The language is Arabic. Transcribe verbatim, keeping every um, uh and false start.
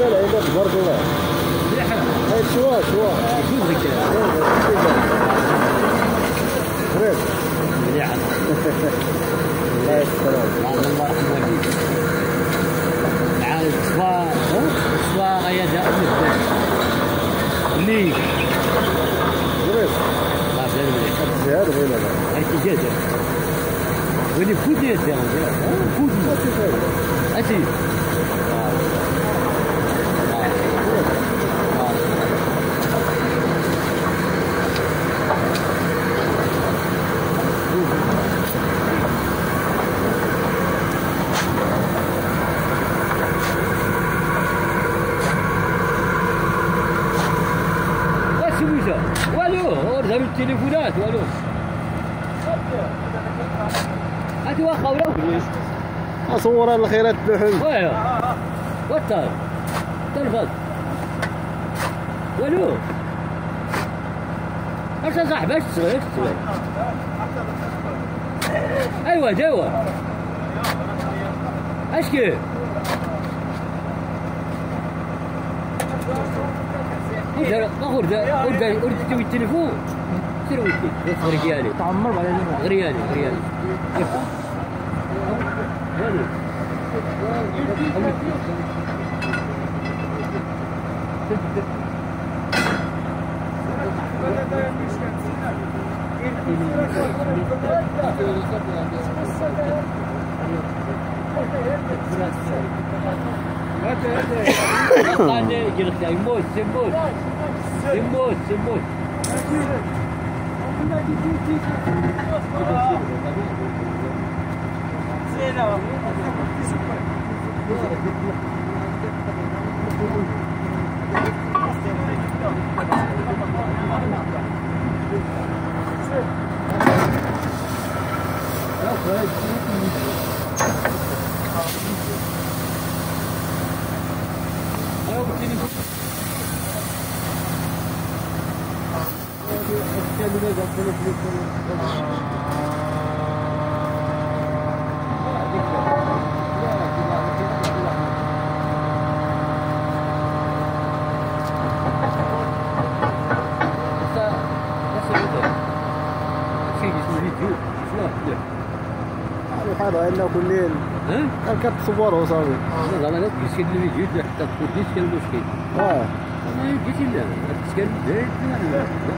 العيبة تبارك الله. مليحة. هاي شوا شوا. شوف هيك. غريب. مليحة. الله يسترها. الله يرحم والديك. عاد صفا صفا غيا جا مثل. ليك. غريب. الله بلا مليح. زهاد ولا لا؟ هاي تجازة. ولي فودي يا زلمة. فودي. أتي. والو ورجعوا التليفونات والو هاتي واخا ولا اصور الخيرات اللحم. واه واتر تلفز والو اش صاحبي اش تسوي اش تسوي ايوا جاوا اش كيف غور دا ورد ورد تسوي التليفون سير ودي غريالي تعمر بعدين غريالي غريالي يموت يموت يموت يموت هذا انه كلين ها كتصور وصافي. لا لا لا تسكن الفيديو حتى تقول لي شكون المشكل. اه انا جيت لا تسكن زيد